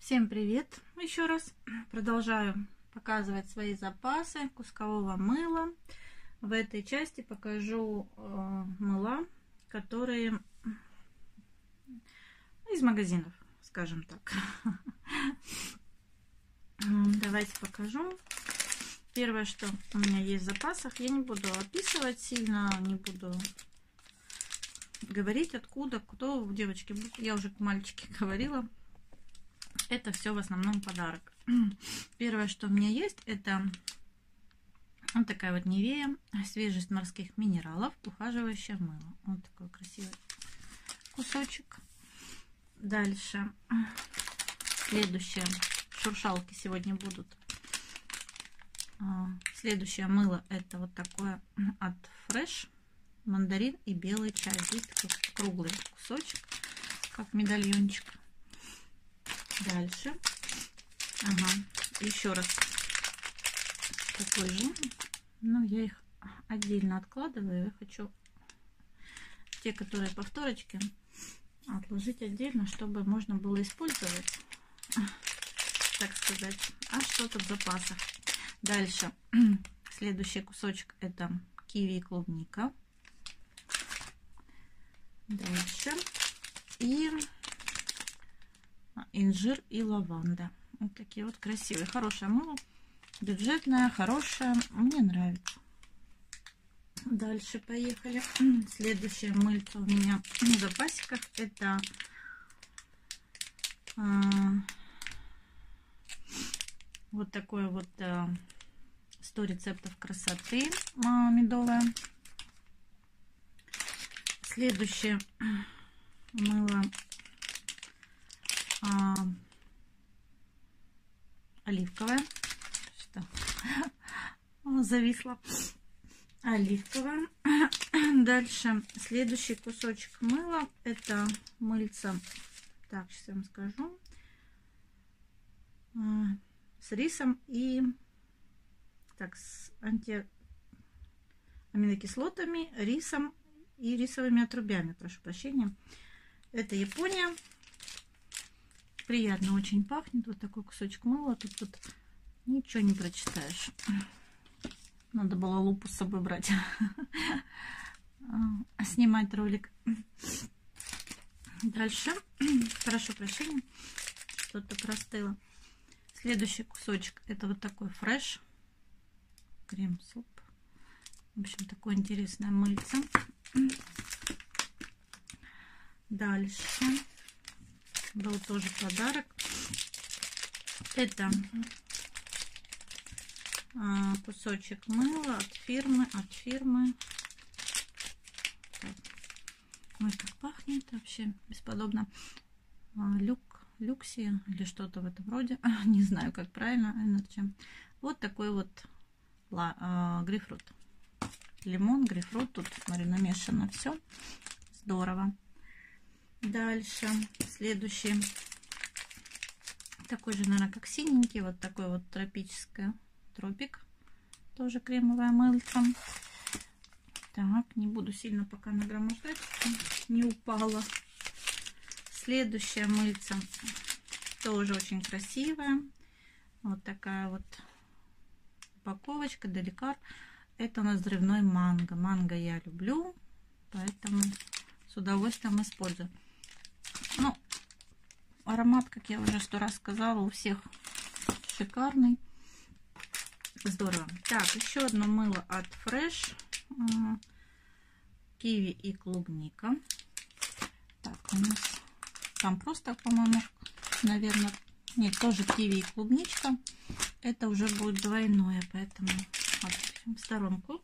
Всем привет! Еще раз продолжаю показывать свои запасы кускового мыла. В этой части покажу мыла, которые из магазинов, скажем так. Давайте покажу. Первое, что у меня есть в запасах, я не буду описывать сильно, не буду говорить откуда, кто, девочки, я уже к мальчике говорила. Это все в основном подарок. Первое, что у меня есть, это вот такая вот Nivea свежесть морских минералов, ухаживающее мыло. Вот такой красивый кусочек. Дальше следующее, шуршалки сегодня будут. Следующее мыло это вот такое от Fresh, мандарин и белый чай. Здесь такой круглый кусочек, как медальончик. Дальше, еще раз такой же, но я их отдельно откладываю. Я хочу те, которые повторочки, отложить отдельно, чтобы можно было использовать, так сказать, а что-то в запасах. Дальше, следующий кусочек это киви и клубника. Дальше и инжир и лаванда. Вот такие вот красивые. Хорошее мыло. Бюджетное, хорошее. Мне нравится. Дальше поехали. Следующее мыльце у меня в запасиках. Это вот такое вот 100 рецептов красоты медовое. Следующее мыло оливковое, что зависло, оливковое. Дальше следующий кусочек мыла это мыльца, так сейчас я вам скажу, с рисом и так с антиаминокислотами, рисом и рисовыми отрубями, прошу прощения. Это Япония. Приятно очень пахнет. Вот такой кусочек мыла. Тут ничего не прочитаешь. Надо было лупу с собой брать. Снимать ролик. Дальше. Прошу прощения. Что-то простыло. Следующий кусочек. Это вот такой Fresh. Крем-суп. В общем, такое интересное мыльце. Дальше. Был тоже подарок. Это кусочек мыла от фирмы. Так. Ой, как пахнет вообще бесподобно. Люкси или что-то в этом роде. Не знаю, как правильно. Вот такой вот грейпфрут. Лимон, грейпфрут. Тут, смотри, намешано все. Здорово. Дальше следующий такой же, наверное, как синенький, вот такой вот тропик, тоже кремовое мыльце. Так, не буду сильно пока нагромождать, не упала. Следующее мыльце тоже очень красивое, вот такая вот упаковочка Деликар. Это у нас взрывной манго. Манго я люблю, поэтому с удовольствием использую. Ну, аромат, как я уже 100 раз сказала, у всех шикарный. Здорово. Так, еще одно мыло от Fresh. Киви и клубника. Так, у нас там просто, по-моему, наверное, нет, тоже киви и клубничка. Это уже будет двойное, поэтому в сторонку.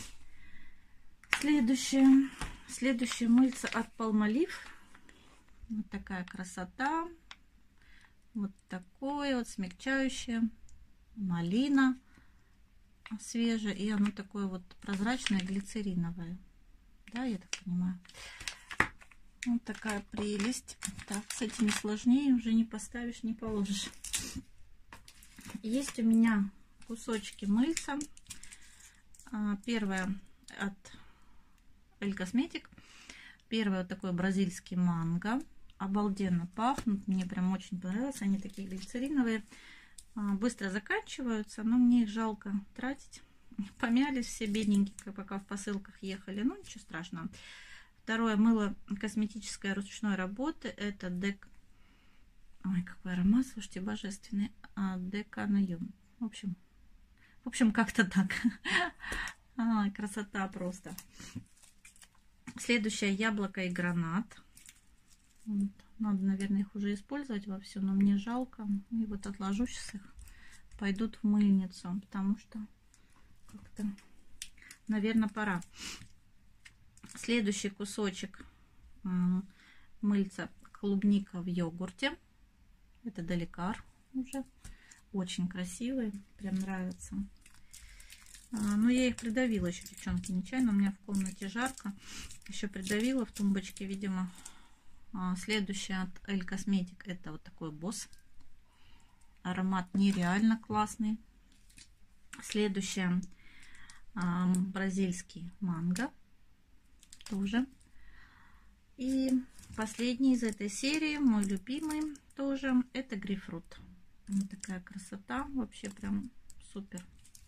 Следующее мыльце от Palmolive. Вот такая красота. Вот такое вот смягчающее. Малина свежая. И оно такое вот прозрачное, глицериновое. Да, я так понимаю. Вот такая прелесть. Так, с этими сложнее. Уже не поставишь, не положишь. Есть у меня кусочки мыльца. Первое от Эль Косметик. Первое вот такое бразильский манго. обалденно пахнут. Мне прям очень понравилось. Они такие глицериновые. Быстро заканчиваются, но мне их жалко тратить. Помялись все бедненькие, пока в посылках ехали. Ну, ничего страшного. Второе мыло косметической ручной работы. Это Дек... Ой, какой аромат, слушайте, божественный. Декануюм. В общем, как-то так. Красота просто. Следующее яблоко и гранат. Вот. Надо, наверное, их уже использовать вовсю, но мне жалко. И вот отложу сейчас их. Пойдут в мыльницу, потому что как-то, наверное, пора. Следующий кусочек мыльца клубника в йогурте. Это Даликар уже. Очень красивый. Прям нравится. Ну, я их придавила еще, девчонки, нечаянно. У меня в комнате жарко. Еще придавила в тумбочке, видимо. Следующий от Эль Косметик. Это вот такой босс. Аромат нереально классный. Следующее бразильский манго. Тоже. И последний из этой серии, мой любимый тоже, это грейпфрут. Вот такая красота. Вообще прям супер.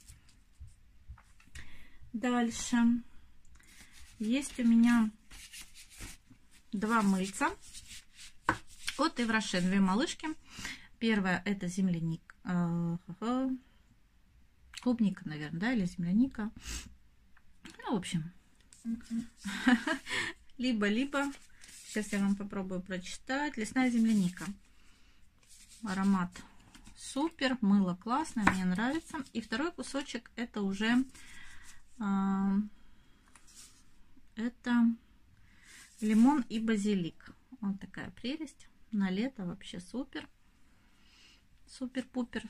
Дальше. Есть у меня два мыльца от Ивраше. Две малышки. Первая это земляника. Клубника, наверное, да, или земляника. Ну, в общем. Либо. Сейчас я вам попробую прочитать. Лесная земляника. Аромат супер. Мыло классное. Мне нравится. И второй кусочек это уже... это лимон и базилик. Вот такая прелесть. На лето вообще супер. Супер-пупер.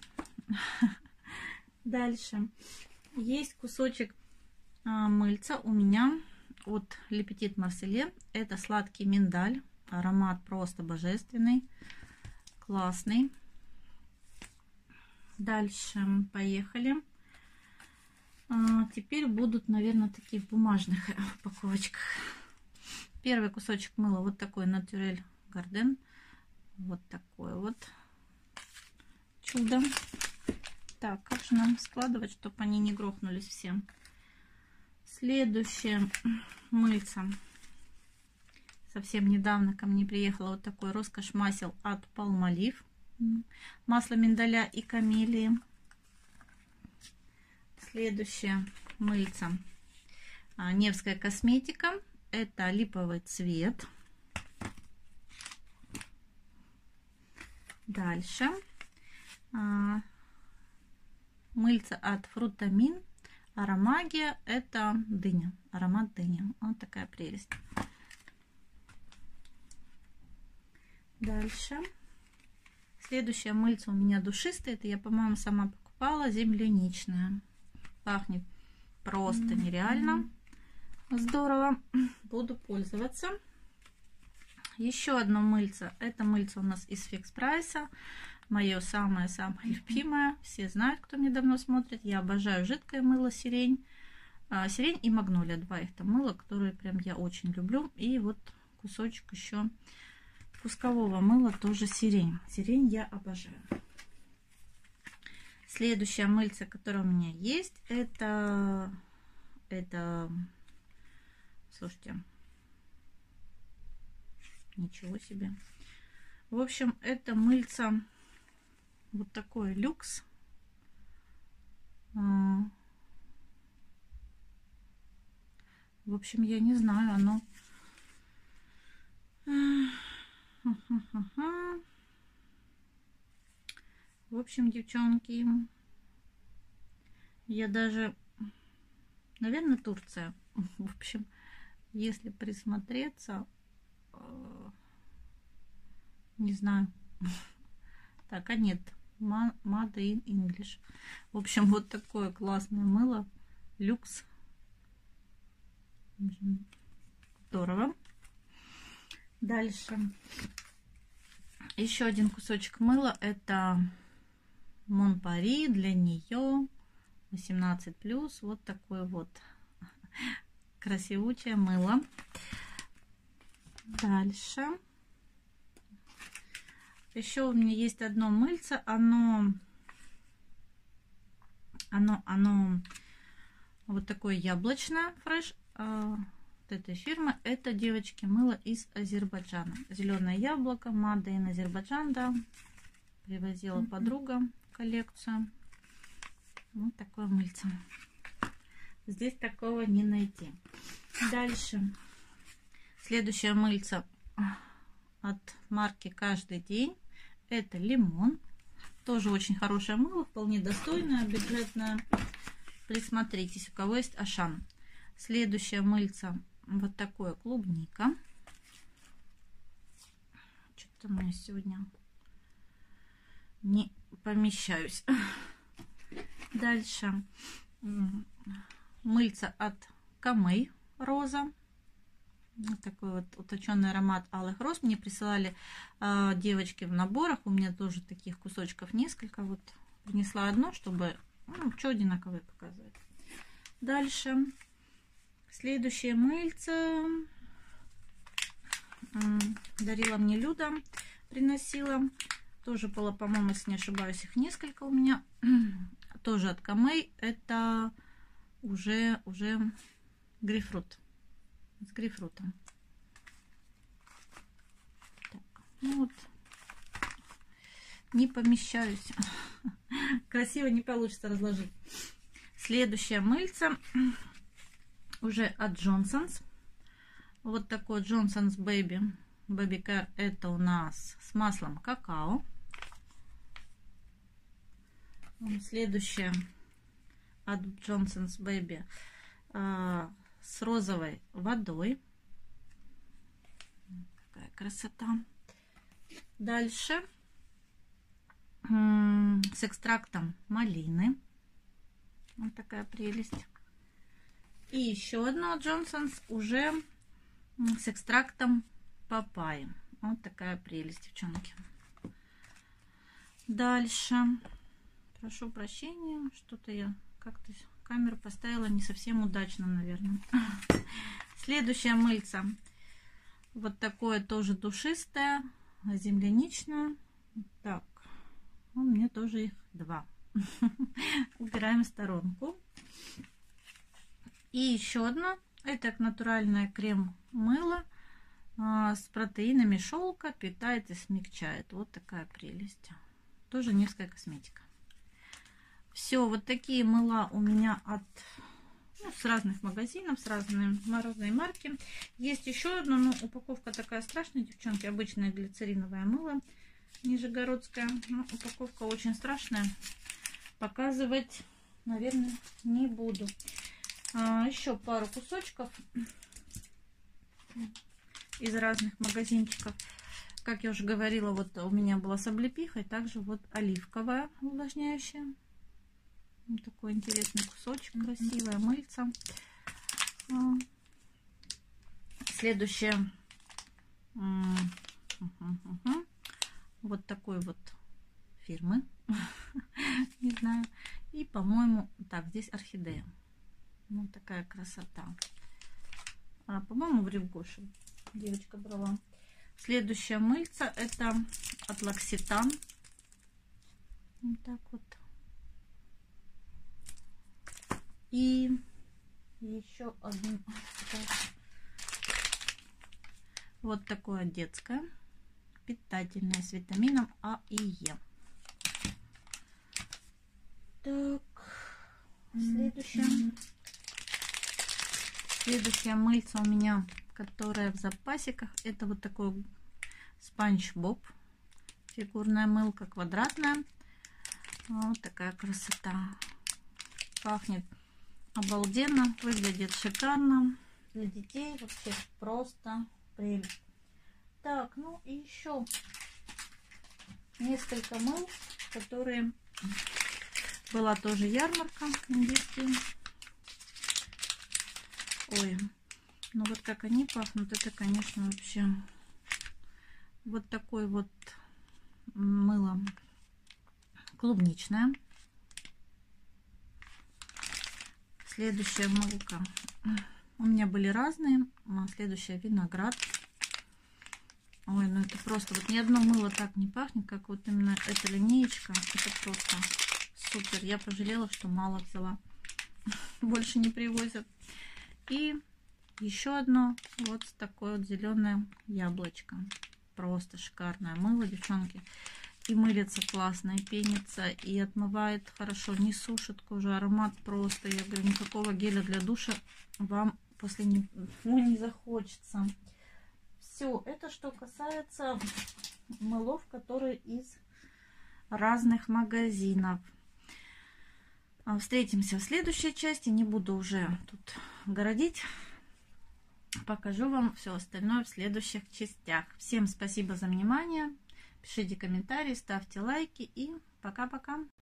Дальше. Есть кусочек мыльца у меня от Le Petit Marseillais. Это сладкий миндаль. Аромат просто божественный. Классный. Дальше. Поехали. Теперь будут, наверное, такие в бумажных упаковочках. Первый кусочек мыла вот такой Naturel Garden. Вот такой вот чудо. Так, как же нам складывать, чтобы они не грохнулись все. Следующее мыльце. Совсем недавно ко мне приехало вот такой роскошь масел от Palmolive. Масло миндаля и камелии. Следующее мыльце. Невская косметика. Это липовый цвет. Дальше. Мыльце от Фрутамин. Аромагия. Это дыня. Аромат дыни. Вот такая прелесть. Дальше. Следующее мыльце у меня душистое. Это я, по-моему, сама покупала. Земляничное. Пахнет просто нереально. Здорово. Буду пользоваться. Еще одно мыльце. Это мыльце у нас из Фикс Прайса. Мое самое-самое любимое. Все знают, кто меня давно смотрит. Я обожаю жидкое мыло сирень. Сирень и магнолия. Два это мыла, которые прям я очень люблю. И вот кусочек еще пускового мыла тоже сирень. Сирень я обожаю. Следующее мыльце, которое у меня есть, это слушайте, ничего себе. В общем, это мыльце вот такой люкс. В общем, я не знаю, оно... В общем, девчонки, я даже, наверное, Турция. В общем, если присмотреться, не знаю. Так, а нет, Made in English. В общем, вот такое классное мыло. Люкс. Здорово. Дальше. Еще один кусочек мыла. Это Mon Paris для нее 18+. Вот такое вот красивучее мыло. Дальше. еще у меня есть одно мыльце, оно вот такое яблочное, фреш вот этой фирмы. Это, девочки, мыло из Азербайджана. Зеленое яблоко, Made in Азербайджан, да. Привозила подруга коллекцию. Вот такое мыльце. Здесь такого не найти. Дальше. Следующее мыльце от марки Каждый день. Это лимон. Тоже очень хорошее мыло, вполне достойное, бюджетное. Присмотритесь, у кого есть Ашан. Следующее мыльце вот такое, клубника. Что-то у меня сегодня не помещаюсь. Дальше мыльце от Камей роза. Вот такой вот уточенный аромат алых роз. Мне присылали девочки в наборах. У меня тоже таких кусочков несколько. Вот принесла одно, чтобы что одинаковые показать. Дальше. Следующее мыльце. Дарила мне Люда. Приносила. Тоже было, по-моему, если не ошибаюсь, их несколько у меня. Тоже от Камей. Это уже грейпфрут. С грейпфрутом. Так, ну вот. Не помещаюсь. Красиво не получится разложить. Следующее мыльце. Уже от Johnson's. Вот такой Johnson's Baby Care. Это у нас с маслом какао. Следующее от Johnson's Baby с розовой водой. Такая красота. Дальше с экстрактом малины. Вот такая прелесть. И еще одно от Johnson's уже с экстрактом папайи. Вот такая прелесть, девчонки. Дальше. Прошу прощения, что-то я как-то камеру поставила не совсем удачно, наверное. Следующее мыльце. Вот такое тоже душистое, земляничное. Так, у меня тоже их два. Убираем в сторонку. И еще одно. Это натуральное крем-мыло с протеинами шелка. Питает и смягчает. Вот такая прелесть. Тоже Невская косметика. Все, вот такие мыла у меня с разных магазинов, с разной марки. Есть еще одно, но упаковка такая страшная, девчонки. Обычное глицериновое мыло нижегородское. Но упаковка очень страшная. Показывать, наверное, не буду. Еще пару кусочков из разных магазинчиков. Как я уже говорила, вот у меня была с облепихой. Также вот оливковая увлажняющая. Вот такой интересный кусочек, красивое мыльце. Следующее. Вот такой вот фирмы. Не знаю. И, по-моему, так, здесь орхидея. Вот такая красота. По-моему, в Ревгоше девочка брала. Следующее мыльце это от L'Occitane. Вот так вот. И еще одно. Вот такое детское. Питательное с витамином А и Е. Так. Следующее мыльце у меня, которое в запасиках, это вот такой Спанч Боб. Фигурная мылка, квадратная. Вот такая красота. Пахнет обалденно, выглядит шикарно. Для детей вообще просто прелесть. Так, ну и еще несколько мыл, которые... Была тоже ярмарка индийские. Ой, ну вот как они пахнут, это, конечно, вообще... Вот такой вот мыло клубничное. Следующая мылка. У меня были разные. Следующая виноград. Ой, ну это просто, вот ни одно мыло так не пахнет, как вот именно эта линеечка. Это просто супер. Я пожалела, что мало взяла. Больше не привозят. И еще одно вот такое вот зеленое яблочко. Просто шикарное мыло, девчонки. И мылится классно, и пенится, и отмывает хорошо, не сушит кожу. Аромат просто, я говорю, никакого геля для душа вам после него не захочется. Все, это что касается мылов, которые из разных магазинов. Встретимся в следующей части. Не буду уже тут городить. Покажу вам все остальное в следующих частях. Всем спасибо за внимание. Пишите комментарии, ставьте лайки и пока-пока.